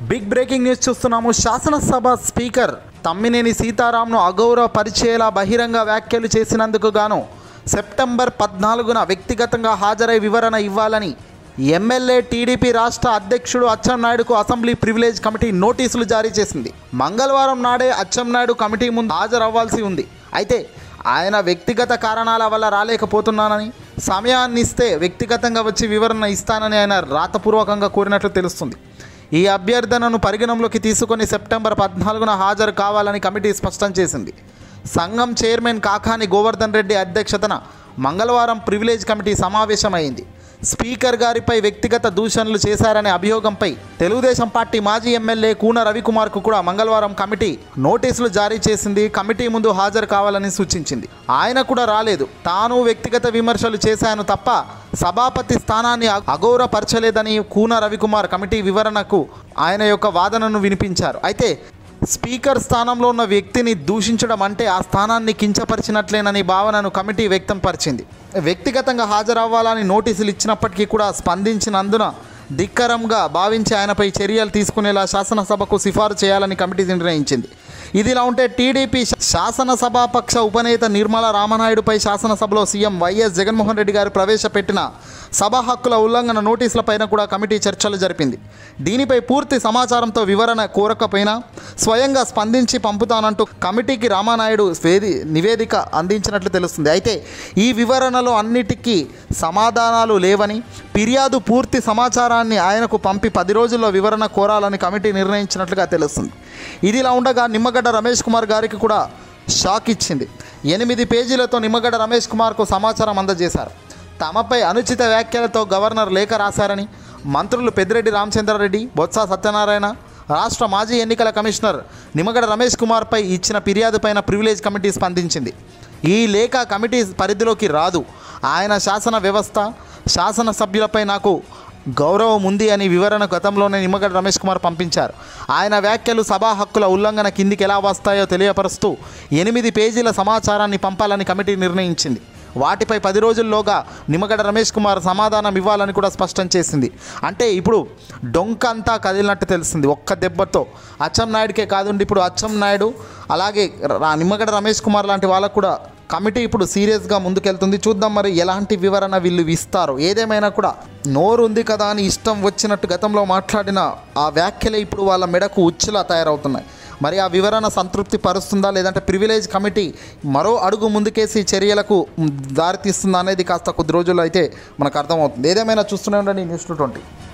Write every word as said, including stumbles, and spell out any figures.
Big breaking news చూస్తున్నాము. శాసనసభ speaker Tammineni సీతారాంను అగౌరవపరిచేలా బహిరంగ వ్యాఖ్యలు చేసినందుకు గాను సెప్టెంబర్ పద్నాలుగున వ్యక్తిగతంగా హాజరై వివరణ ఇవ్వాలని ఎమ్మెల్యే టీడీపీ రాష్ట్ర అధ్యక్షుడు అచ్చెం నాయుడుకు అసెంబ్లీ ప్రివిలేజ్ కమిటీ నోటీసులు జారీ చేసింది. మంగళవారం నాడే అచ్చెం నాయుడు కమిటీ ముందు హాజరవ్వాల్సి ఉంది. అయితే ఆయన వ్యక్తిగత కారణాల వల్ల రాలేకపోతున్నానని, సమయాన్ని ఇస్తే వ్యక్తిగతంగా వచ్చి వివరణ ఇస్తానని ఆయన రాతపూర్వకంగా కోరినట్లు తెలుస్తుంది. ఈ అభ్యర్థనను పరిగణంలోకి తీసుకొని సెప్టెంబర్ పద్నాలుగున హాజరు కావాలని కమిటీ స్పష్టం చేసింది. సంఘం చైర్మన్ కాకాని గోవర్ధన్ రెడ్డి అధ్యక్షతన మంగళవారం ప్రివిలేజ్ కమిటీ సమావేశమైంది. స్పీకర్ గారిపై వ్యక్తిగత దూషణలు చేశారనే అభియోగంపై తెలుగుదేశం పార్టీ మాజీ ఎమ్మెల్యే కూన రవికుమార్కు కూడా మంగళవారం కమిటీ నోటీసులు జారీ చేసింది. కమిటీ ముందు హాజరు కావాలని సూచించింది. ఆయన కూడా రాలేదు. తాను వ్యక్తిగత విమర్శలు చేశాను తప్ప సభాపతి స్థానాన్ని అగౌరవపరచలేదని కూన రవికుమార్ కమిటీ వివరణకు ఆయన యొక్క వాదనను వినిపించారు. అయితే స్పీకర్ స్థానంలో ఉన్న వ్యక్తిని దూషించడం అంటే ఆ స్థానాన్ని కించపరిచినట్లేనని భావనను కమిటీ వ్యక్తం పరిచింది. వ్యక్తిగతంగా హాజరవ్వాలని నోటీసులు ఇచ్చినప్పటికీ కూడా స్పందించినందున ధిక్కరంగా భావించి ఆయనపై చర్యలు తీసుకునేలా శాసనసభకు సిఫారసు చేయాలని కమిటీ నిర్ణయించింది. ఇదిలా ఉంటే టీడీపీ శాసనసభాపక్ష ఉపనేత నిర్మల రామనాయుడుపై శాసనసభలో సీఎం వైఎస్ జగన్మోహన్ రెడ్డి గారు ప్రవేశపెట్టిన సభా హక్కుల ఉల్లంఘన నోటీసులపైన కూడా కమిటీ చర్చలు జరిపింది. దీనిపై పూర్తి సమాచారంతో వివరణ కోరకపోయినా స్వయంగా స్పందించి పంపుతానంటూ కమిటీకి రామానాయుడు నివేదిక అందించినట్లు తెలుస్తుంది. అయితే ఈ వివరణలో అన్నిటికీ సమాధానాలు లేవని, ఫిర్యాదు పూర్తి సమాచారాన్ని ఆయనకు పంపి పది రోజుల్లో వివరణ కోరాలని కమిటీ నిర్ణయించినట్లుగా తెలుస్తుంది. ఇదిలా ఉండగా నిమ్మగడ్డ రమేష్ కుమార్ గారికి కూడా షాక్ ఇచ్చింది. ఎనిమిది పేజీలతో నిమ్మగడ్డ రమేష్ కుమార్కు సమాచారం అందజేశారు. తమపై అనుచిత వ్యాఖ్యలతో గవర్నర్ లేఖ రాశారని మంత్రులు పెద్దిరెడ్డి రామచంద్రారెడ్డి, బొత్స సత్యనారాయణ, రాష్ట్ర మాజీ ఎన్నికల కమిషనర్ నిమ్మగడ్డ రమేష్ కుమార్పై ఇచ్చిన ఫిర్యాదుపైన ప్రివిలేజ్ కమిటీ స్పందించింది. ఈ లేఖ కమిటీ పరిధిలోకి రాదు. ఆయన శాసన వ్యవస్థ, శాసనసభ్యులపై నాకు గౌరవం ఉంది అని వివరణ గతంలోనే నిమ్మగడ్డ రమేష్ కుమార్ పంపించారు. ఆయన వ్యాఖ్యలు సభా హక్కుల ఉల్లంఘన కిందికి ఎలా వస్తాయో తెలియపరుస్తూ ఎనిమిది పేజీల సమాచారాన్ని పంపాలని కమిటీ నిర్ణయించింది. వాటిపై పది రోజుల్లోగా నిమ్మగడ్డ రమేష్ కుమార్ సమాధానం ఇవ్వాలని కూడా స్పష్టం చేసింది. అంటే ఇప్పుడు డొంక అంతా కదిలినట్టు తెలుస్తుంది. ఒక్క దెబ్బతో అచ్చెం నాయుడుకే కాదండి, ఇప్పుడు అచ్చెం నాయుడు అలాగే నిమ్మగడ్డ రమేష్ కుమార్ లాంటి వాళ్ళకు కూడా కమిటీ ఇప్పుడు సీరియస్గా ముందుకెళ్తుంది. చూద్దాం మరి ఎలాంటి వివరణ వీళ్ళు ఇస్తారు. ఏదేమైనా కూడా నోరు ఉంది కదా అని ఇష్టం వచ్చినట్టు గతంలో మాట్లాడిన ఆ వ్యాఖ్యలే ఇప్పుడు వాళ్ళ మెడకు ఉచ్చులా తయారవుతున్నాయి. మరి ఆ వివరణ సంతృప్తి పరుస్తుందా, లేదంటే ప్రివిలేజ్ కమిటీ మరో అడుగు ముందుకేసి చర్యలకు దారితీస్తుందా అనేది కాస్త కొద్ది రోజుల్లో అయితే మనకు అర్థమవుతుంది. ఏదేమైనా చూస్తూనే ఉండండి న్యూస్ ట్వంటీ.